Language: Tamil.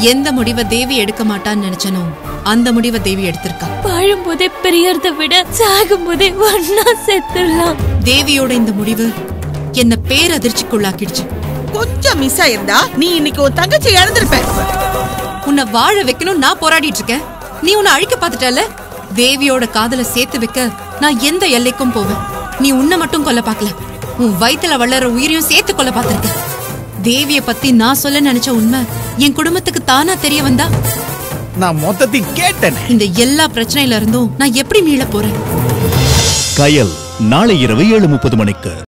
எந்த முடிவை தேவி எடுக்க மாட்டான்னு நினைச்சனோ அந்த முடிவை தேவி எடுத்திருக்கா. வாழும்போதே பெரியறத விட சாகும்போதே ஒன்னா செத்துடலாம். தேவியோட இந்த முடிவு என்ன பேரதிர்ச்சிக்குள்ளாக்கிடுச்சு. கொஞ்சம் மிஸ் ஆயிருந்தா நீ இன்னைக்கு உன் தங்கச்சி இழந்திருப்ப. உன்னை வாழ வைக்கணும் நான் போராடிட்டு இருக்கேன். நீ உன்னை அழிக்க பாத்துட்டல. தேவியோட காதல சேர்த்து வைக்க நான் எந்த எல்லைக்கும் போவேன். நீ உன்னை மட்டும் கொல்ல பாக்கல, உன் வயித்துல வளர்ற உயிரையும் சேர்த்து கொல்ல பாத்திருக்க. தேவிய பத்தி நான் சொல்ல நினைச்ச உண்மை என் குடும்பத்துக்கு தானா தெரிய வந்தா நான் மொத்தத்தையும் கேட்டேன். இந்த எல்லா பிரச்சனையில இருந்தும் நான் எப்படி மீள போறேன்? கயல் நாளை இரவு 7:30 மணிக்கு.